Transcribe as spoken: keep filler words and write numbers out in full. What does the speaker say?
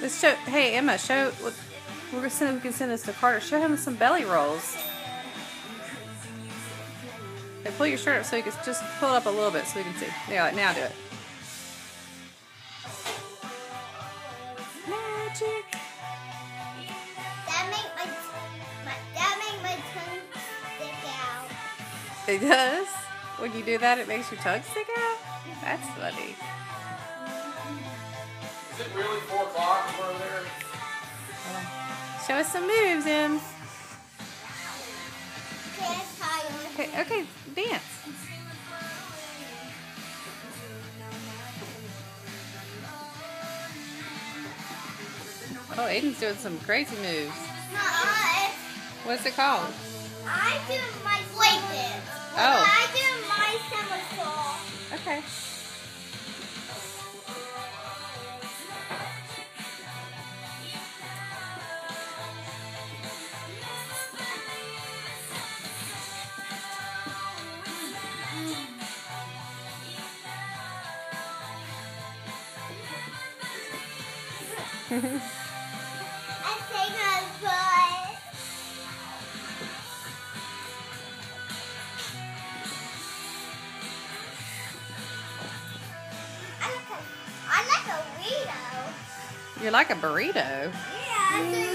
Just show. Hey Emma, show. We're gonna send. We can send this to Carter. Show him some belly rolls. Hey, pull your shirt up so you can just pull it up a little bit so we can see. Yeah, now do it. Magic. That make my, my that make my tongue stick out. It does. When you do that, it makes your tongue stick out. That's funny. Is it really four o'clock over there? Show us some moves, Em. Okay, tired. Okay, okay, dance. Oh, Aiden's doing some crazy moves. No, I, What's it called? I do my flankets. Oh. I do my somersault. Okay. I think I put. I like a, I like a burrito. You're like a burrito. Yeah,